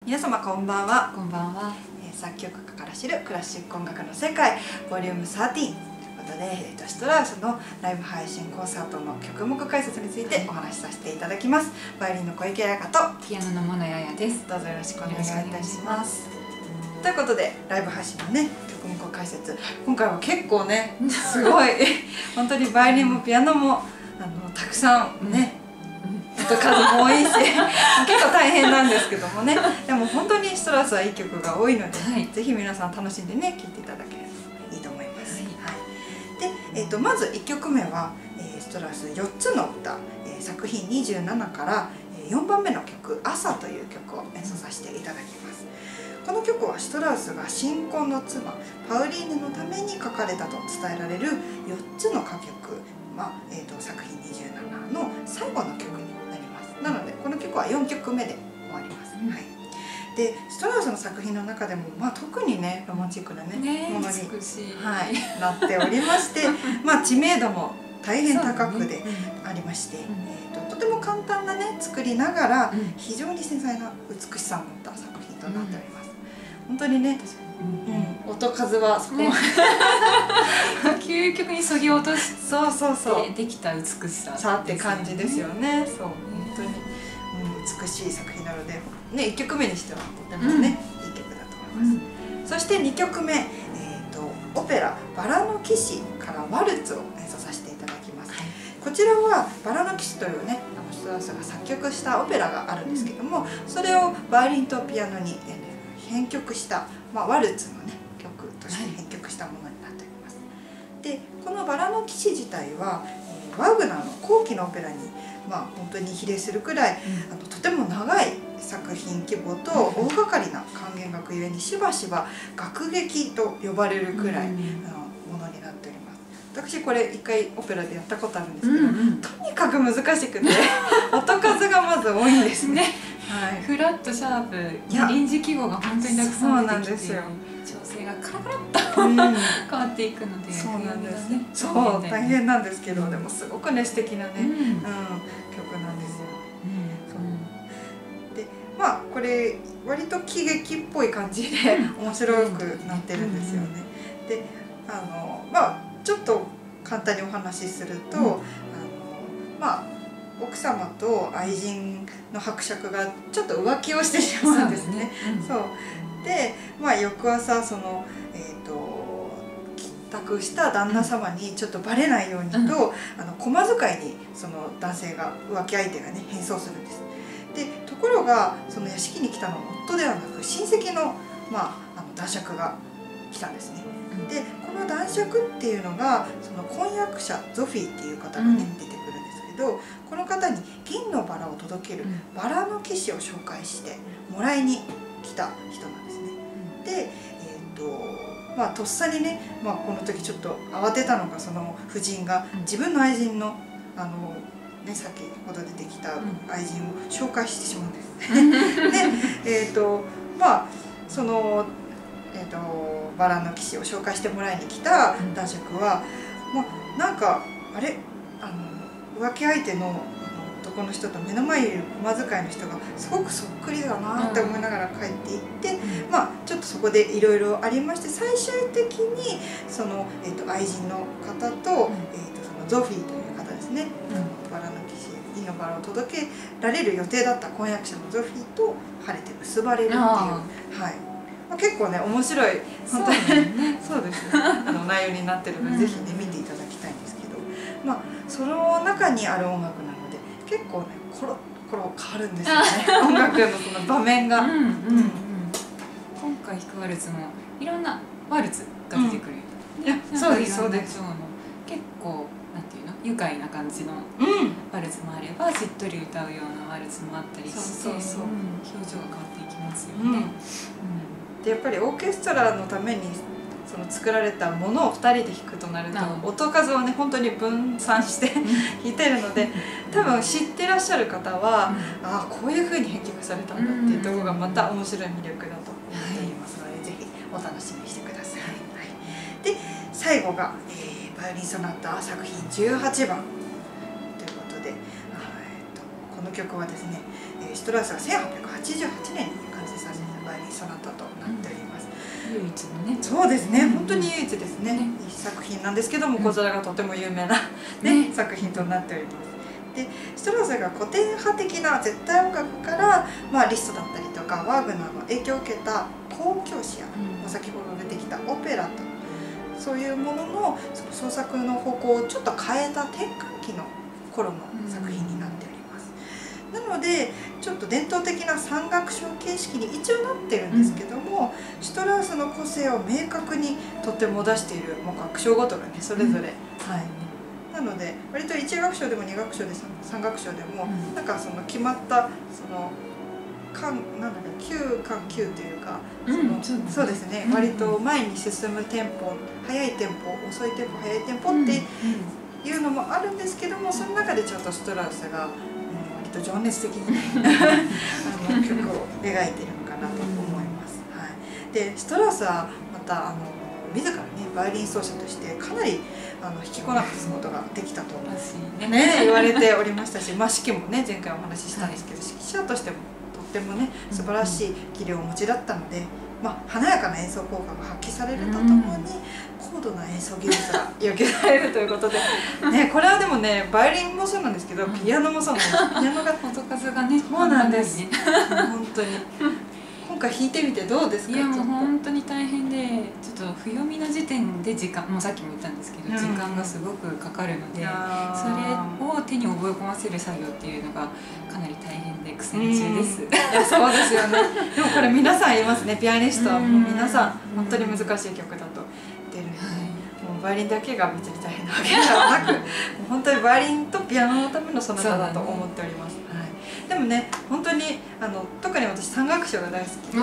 皆様こんばんは。 こんばんは。 作曲家から知るクラシック音楽の世界ボリューム13ということで、シトラウスのライブ配信コンサートの曲目解説についてお話しさせていただきます。バイオリンの小池彩香とピアノのモノヤヤです。 どうぞよろしくお願いいたします。ということでライブ配信のね曲目解説、今回は結構ねすごい本当にバイオリンもピアノもたくさんね、数も多いし結構大変なんですけどもね、でも本当にシトラウスはいい曲が多いので、はい、ぜひ皆さん楽しんでね聴いていただければいいと思います。はい、で、まず1曲目は、シトラウス4つの歌、作品27から4番目の曲「朝」という曲を演奏させていただきます。この曲はシトラウスが新婚の妻パウリーネのために書かれたと伝えられる4つの歌曲、作品27の最後の曲になります。なのでこの曲は4曲目で終わります。はい、でシトラウスの作品の中でも、特にねロマンチックなねものに、なっておりまして知名度も大変高くでありまして、とても簡単なね作りながら非常に繊細な美しさを持った作品となっております。本当にね、音数はそこまで究極にそぎ落としてできた美しさって感じですよね。そう本当に美しい作品なのでね、1曲目にしてはとてもねいい曲だと思います。そして2曲目、オペラ「バラの騎士」から「ワルツ」を演奏させていただきます。こちらは「バラの騎士」というねシトラウスが作曲したオペラがあるんですけども、それをバイオリンとピアノに編曲したワルツのね曲として編曲したものになっております。でこの「バラの騎士」自体はワグナーの後期のオペラに本当に比例するくらいとても長い作品規模と大掛かりな管弦楽ゆえにしばしば楽劇と呼ばれるくらいものになっております。私これ1回オペラでやったことあるんですけど、とにかく難しくて音数がまず多いんですね。 フラットシャープ臨時記号が本当にたくさん出てきて、調整がカラカラっと変わっていくので、 そうなんですね。そう大変なんですけど、でもすごくね素敵なね曲なんですよ。でこれ割と喜劇っぽい感じで面白くなってるんですよね。でちょっと簡単にお話しすると、奥様と愛人の伯爵がちょっと浮気をしてしまうんですね。そうで翌朝その帰宅した旦那様にちょっとバレないようにと駒使いにその男性が浮気相手がね変装するんです。でところがその屋敷に来たのは夫ではなく親戚の男爵が来たんですね。でこの男爵っていうのがその婚約者ゾフィーっていう方がね出てくるんですけど、この方に銀のバラを届けるバラの騎士を紹介してもらいに来た人なんですね。でとっさにね、この時ちょっと慌てたのかその夫人が自分の愛人の先ほど出てきた愛人を紹介してしまうんです。でそのバラの騎士を紹介してもらいに来た男爵はなんかあれ浮気相手の男の人と目の前にいる駒使いの人がすごくそっくりだなって思いながら帰っていって、ちょっとそこでいろいろありまして、最終的にその、愛人の方と、そのゾフィーという方ですね、バラの騎士銀のバラを届けられる予定だった婚約者のゾフィーと晴れて結ばれるっていう、結構ね面白い本当にそうです内容になってるので、ぜひね見ていただきたいんですけど、その中にある音楽なので結構ねコロコロ変わるんですよね音楽のその場面が。今回弾くワルツもいろんなワルツが出てくる。 そうですそうです。 結構なんていうの愉快な感じのワルツもあればしっとり歌うようなワルツもあったりして、表情が変わっていきますよね。 でやっぱりオーケストラのためにその作られたものを2人で弾くとなると音数をね本当に分散して弾いてるので、多分知ってらっしゃる方はこういう風に編曲されたんだっていうところがまた面白い魅力だと思っていますので、ぜひお楽しみにしてください。で最後がバイオリンソナタ作品18番ということで、この曲はですねシトラウスが1888年に完成させ一のね。 そうですね、本当に唯一ですね。いい作品なんですけども、小皿がとても有名なね作品となっております。でシュトラウスが古典派的な絶対音楽から、リストだったりとかワーグナーの影響を受けた交響詩や、先ほど出てきたオペラとそういうものの創作の方向をちょっと変えた転換期の頃の作品になっております。なのでちょっと伝統的な三楽章形式に一応なってるんですけども、シュトラウスの個性を明確にとっても出している、もう楽章ごとがねそれぞれ、なので割と1楽章でも2楽章で3楽章でも、なんかその決まったそのなんだろう9緩9というか、そうですね、割と前に進むテンポ、速いテンポ、遅いテンポ、速いテンポっていうのもあるんですけども、その中でちょっとシュトラウスが割と情熱的に曲を描いているのかなと思います。でシュトラウスはまた自らねバイオリン奏者としてかなり弾きこなすことができたと言われておりましたし、指揮もね前回お話ししたんですけど、指揮者としてもとってもね素晴らしい技量をお持ちだったので、華やかな演奏効果が発揮されるとともに高度な演奏技術が要求されるということで、これはでもねバイオリンもそうなんですけど、ピアノもそうなんです。ピアノが音数がね、 そうなんです。本当に。今回弾いてみてどうですか？ いやもう本当に大変で、ちょっと譜読みの時点で時間、もうさっきも言ったんですけど、時間がすごくかかるので、それを手に覚え込ませる作業っていうのがかなり大変で苦戦中です。 いやそうですよね。でもこれ皆さん言いますね、ピアニストはもう皆さん本当に難しい曲だと言ってるので、もうバイオリンだけが別に大変なわけではなく、もう本当にバイオリンとピアノのためのその他だと思っております。でもね、本当に特に私三楽章が大好きで、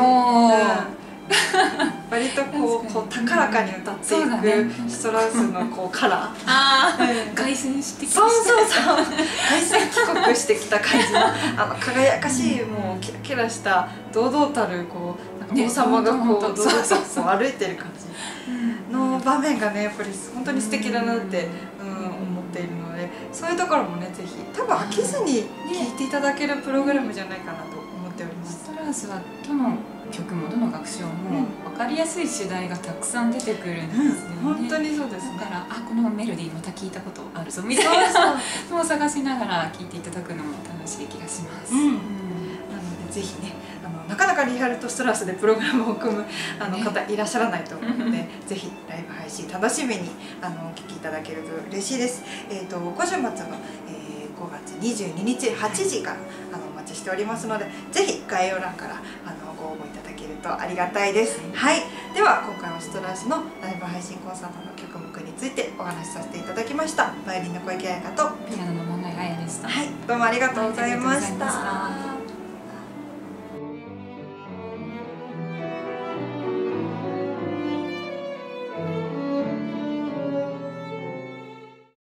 割とこう高らかに歌っていくシュトラウスのカラー、 凱旋してきた、 凱旋帰国してきた感じの輝かしい、もうキラキラした堂々たる王様が堂々と歩いてる感じの場面がね、やっぱり本当に素敵だなって思っているので、そういうところもねぜひ多分飽きずに聴いていただけるプログラムじゃないかなと思っております。 シュトラウスはどの曲もどの楽章も分かりやすい主題がたくさん出てくるんですよね。 本当にそうですね。 だからこのメロディーまた聞いたことあるぞみたいなのを探しながら聴いていただくのも楽しい気がします。なのでぜひね、なかなかリハルト・シュトラウスでプログラムを組む方いらっしゃらないと思うので、ぜひライブ配信楽しみにお聴きいただけると嬉しいです。今週末の5月22日8時からお待ちしておりますので、ぜひ概要欄からご応募いただけるとありがたいです。はい、では今回はシュトラウスのライブ配信コンサートの曲目についてお話しさせていただきました。バイオリンの小池彩香とピアノの桃井彩でした。 はい、どうもありがとうございました。